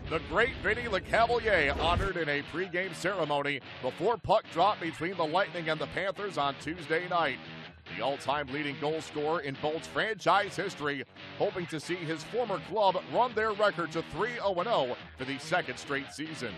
The great Vinny LeCavalier honored in a pregame ceremony before puck drop between the Lightning and the Panthers on Tuesday night. The all-time leading goal scorer in Bolts franchise history, hoping to see his former club run their record to 3-0 for the second straight season.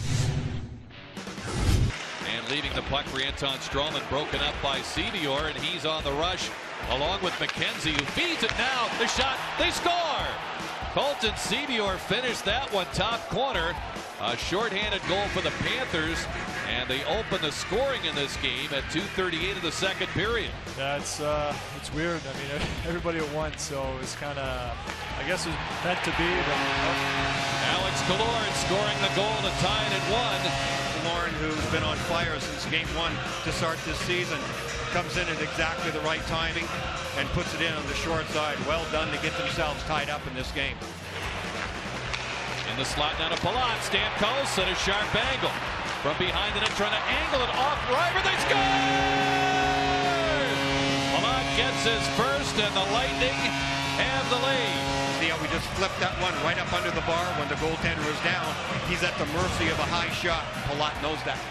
And leaving the puck for Anton Stroman, broken up by Sedior, and he's on the rush along with McKenzie, who feeds it now. The shot, they score! Colton Sedior finished that one top corner. A shorthanded goal for the Panthers, and they open the scoring in this game at 2:38 of the second period. Yeah, it's weird. I mean, everybody at once, so it's kind of, I guess it was meant to be. But, Alex Killorn scoring the goal to tie it at 1. Killorn, who's been on fire since game 1 to start this season, comes in at exactly the right timing and puts it in on the short side. Well done to get themselves tied up in this game. In the slot down to Palat, Stamkos at a sharp angle. From behind the net, trying to angle it off Reimer, they score! Palat gets his first, and the Lightning have the lead. See how we just flipped that one right up under the bar when the goaltender was down. He's at the mercy of a high shot. Palat knows that.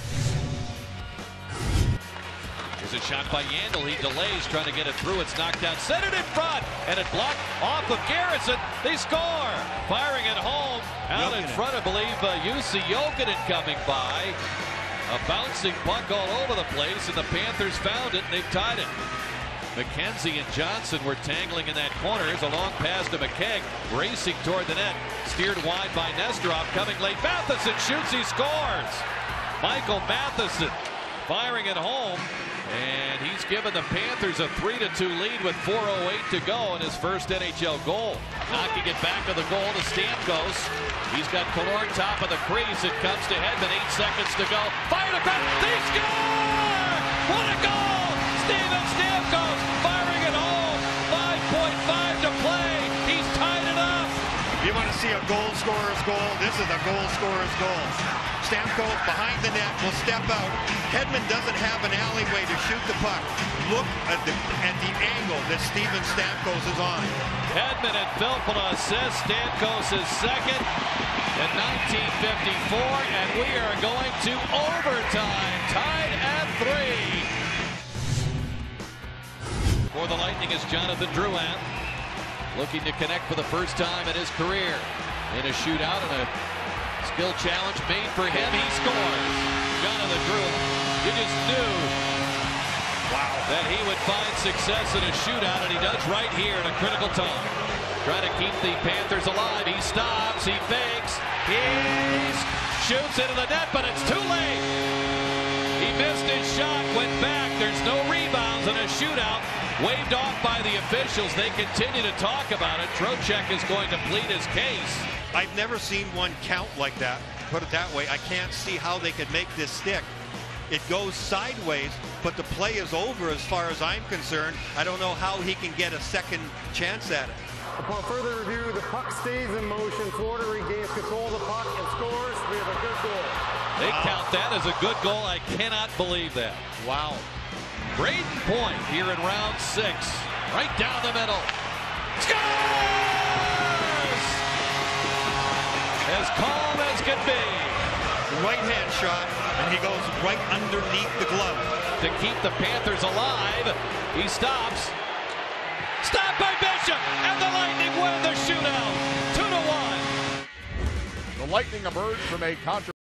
Here's a shot by Yandel. He delays, trying to get it through. It's knocked down, centered in front, and it blocked off of Garrison. They score! Firing it home, out in front, I believe, Jussi Jokinen coming by. A bouncing puck all over the place, and the Panthers found it, and they've tied it. McKenzie and Johnson were tangling in that corner. Here's a long pass to McKegg, racing toward the net. Steered wide by Nesterov, coming late. Matheson shoots, he scores! Michael Matheson firing it home, and he's given the Panthers a 3-2 lead with 4:08 to go in his first NHL goal. Knocking it back to the goal to Stamkos. He's got Killorn top of the crease. It comes to Hedman, 8 seconds to go. Fired across, they score! What a goal! Steven Stamkos firing it home. 5.5 to play. He's tied it up. You want to see a goal scorer's goal? This is a goal scorer's goal. Stamkos behind the net will step out. Hedman doesn't have an alleyway to shoot the puck. Look at the angle that Steven Stamkos is on. Hedman and Filppula assist. Stamkos is second at 19:54, and we are going to overtime, tied at 3. For the Lightning is Jonathan Drouin, looking to connect for the first time in his career. In a shootout and a skill challenge made for him, he scores. Jonathan Drouin, you just knew that he would find success in a shootout, and he does right here at a critical time. Trying to keep the Panthers alive. He stops, he fakes, he shoots into the net, but it's too late. He missed his shot, went back. There's no rebounds in a shootout. Waved off by the officials. They continue to talk about it. Trocheck is going to plead his case. I've never seen one count like that. Put it that way. I can't see how they could make this stick. It goes sideways, but the play is over as far as I'm concerned. I don't know how he can get a second chance at it. Upon further review, the puck stays in motion. Florida regains control of the puck and scores. We have a good goal. They count that as a good goal. I cannot believe that. Wow. Braden Point here in round 6. Right down the middle. Scores! As calm as can be. Right-hand shot, and he goes right underneath the glove. To keep the Panthers alive, he stops. Stopped by Bishop, and the Lightning win the shootout. 2-1. The Lightning emerged from a controversial